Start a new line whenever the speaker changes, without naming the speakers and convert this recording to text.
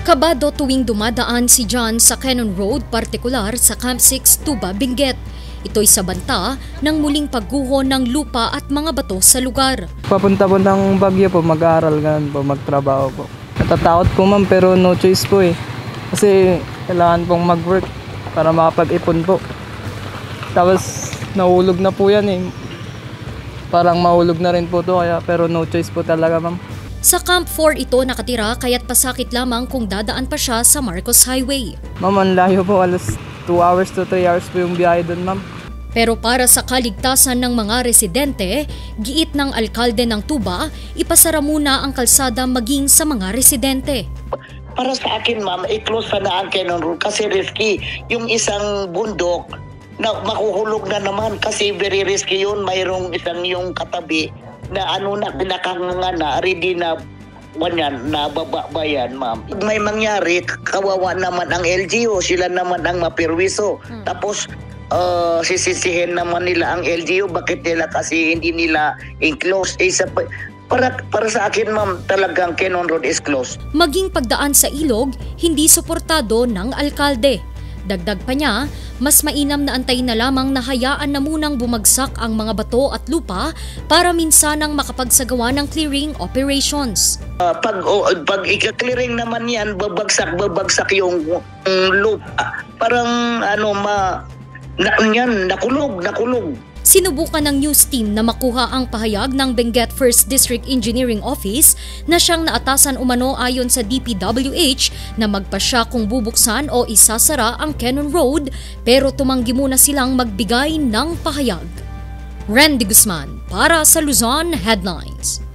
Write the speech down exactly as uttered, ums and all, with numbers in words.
Kabado tuwing dumadaan si John sa Cannon Road, partikular sa Camp six, Tuba, Benguet. Ito'y sa banta ng muling pagguho ng lupa at mga bato sa lugar.
Papunta po ng Baguio po, mag-aaral ganun po, magtrabaho po. Natatakot po ma'am pero no choice po eh. Kasi kailangan pong mag-work para makapag-ipon po. Tapos nahulog na po yan eh. Parang mahulog na rin po to kaya pero no choice po talaga ma'am.
Sa Camp four ito nakatira kaya't pasakit lamang kung dadaan pa siya sa Marcos Highway.
Ma'am, ang layo po, alas two hours to three hours po yung biyahe doon ma'am.
Pero para sa kaligtasan ng mga residente, giit ng alkalde ng Tuba, ipasara muna ang kalsada maging sa mga residente.
Para sa akin ma'am, i-close na ang Cannon Road kasi risky. Yung isang bundok na makuhulog na naman kasi very risky yun. Mayroong isang yung katabi na ano na pinakanganga na ready na wanyan na babayan ma'am. May mangyari, kawawa naman ang L G U, sila naman ang mapirwiso. Hmm. Tapos uh, sisisihin naman nila ang L G U, bakit nila kasi hindi nila enclose. Eh, sa, para, para sa akin ma'am, talagang Cannon Road is closed.
Maging pagdaan sa ilog, hindi suportado ng alkalde. Dagdag pa niya, mas mainam na antayin na lamang na hayaan na munang bumagsak ang mga bato at lupa para minsanang makapagsagawa ng clearing operations.
Uh, pag oh, pag ika-clearing naman yan, babagsak, babagsak yung um, lupa. Parang ano, ma, na, yan, nakulog, nakulog.
Sinubukan ng news team na makuha ang pahayag ng Benguet First District Engineering Office na siyang naatasan umano ayon sa D P W H na magpasya kung bubuksan o isasara ang Cannon Road pero tumanggi muna silang magbigay ng pahayag. Randy Guzman para sa Luzon Headlines.